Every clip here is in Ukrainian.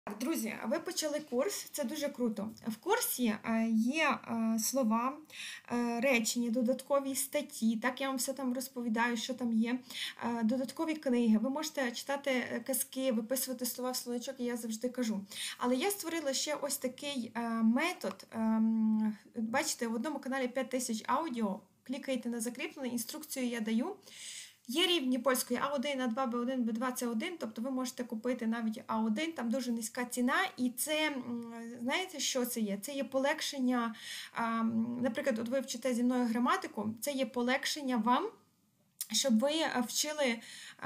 Друзі, ви почали курс, це дуже круто. В курсі є слова, речення, додаткові статті. Так, я вам все там розповідаю, що там є. Додаткові книги. Ви можете читати казки, виписувати слова в словничок, і я завжди кажу. Але я створила ще ось такий метод. Бачите, в одному каналі 5000 аудіо. Клікаєте на закріплене, інструкцію я даю. Є рівні польської А1, А2, Б1, Б2, С1, тобто ви можете купити навіть А1, там дуже низька ціна, і це, знаєте, що це є? Це є полегшення, наприклад, от ви вчите зі мною граматику, це є полегшення вам, щоб ви вчили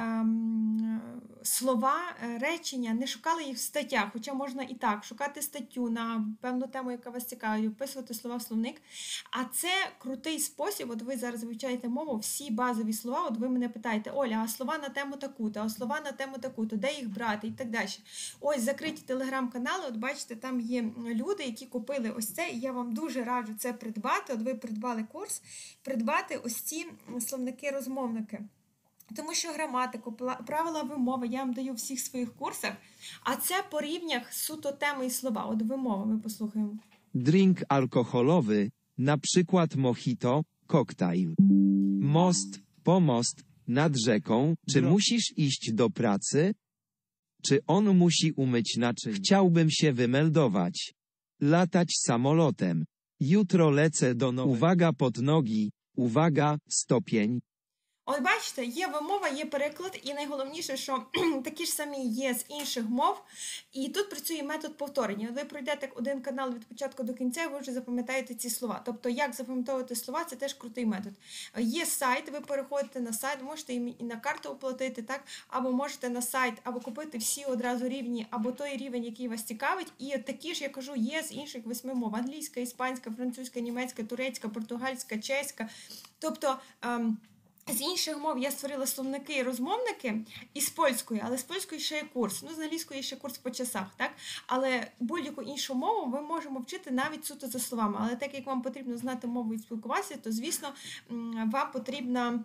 слова, речення, не шукали їх в статтях, хоча можна і так, шукати статтю на певну тему, яка вас цікавить, вписувати слова в словник. А це крутий спосіб, от ви зараз вивчаєте мову, всі базові слова, от ви мене питаєте, Оля, а слова на тему таку-то, а слова на тему таку-то, де їх брати і так далі. Ось закриті телеграм-канали, от бачите, там є люди, які купили ось це, і я вам дуже раджу це придбати, от ви придбали курс, придбати ось ці словники-розмовники. Тому що граматику, правила вимови я вам даю в всіх своїх курсах, а це по рівнях суто теми і слова. От вимови ми послухаємо. Drink alkoholowy, na przykład mojito, koktajl. Most, pomost, nad rzeką. Czy musisz iść do pracy? Czy on musi umyć naczyń? Chciałbym się wymeldować. Latać samolotem. Jutro lecę do nowej. Uwaga pod nogi, uwaga, stopień. От бачите, є вимова, є переклад, і найголовніше, що такі ж самі є з інших мов, і тут працює метод повторення. Ви пройдете один канал від початку до кінця, ви вже запам'ятаєте ці слова. Тобто, як запам'ятовувати слова, це теж крутий метод. Є сайт, ви переходите на сайт, можете і на карту оплатити, так? Або можете на сайт, або купити всі одразу рівні, або той рівень, який вас цікавить. І такі ж, я кажу, є з інших 8 мов. Англійська, іспанська, французька, німецька, турецька, португальська, чеська. Тобто, з інших мов я створила словники і розмовники із польської, але з польської ще є курс. Ну, з англійської ще курс по часах, так? Але будь-яку іншу мову ми можемо вчити навіть суто за словами. Але так як вам потрібно знати мову і спілкуватися, то, звісно, вам потрібна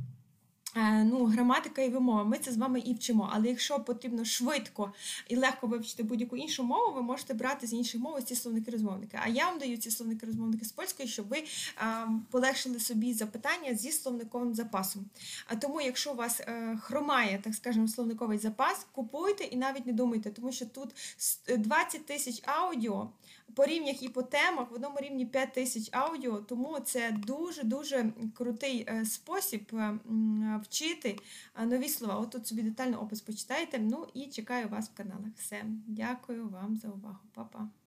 граматика і вимова. Ми це з вами і вчимо. Але якщо потрібно швидко і легко вивчити будь-яку іншу мову, ви можете брати з інших мов ці словники-розмовники. А я вам даю ці словники-розмовники з польської, щоб ви полегшили собі запитання зі словниковим запасом. Тому, якщо у вас хромає, так скажемо, словниковий запас, купуйте і навіть не думайте, тому що тут 20 тисяч аудіо, по рівнях і по темах, в одному рівні 5000 аудіо, тому це дуже-дуже крутий спосіб вчити нові слова. От тут собі детально опис почитайте, ну і чекаю вас в каналах. Все, дякую вам за увагу. Па-па.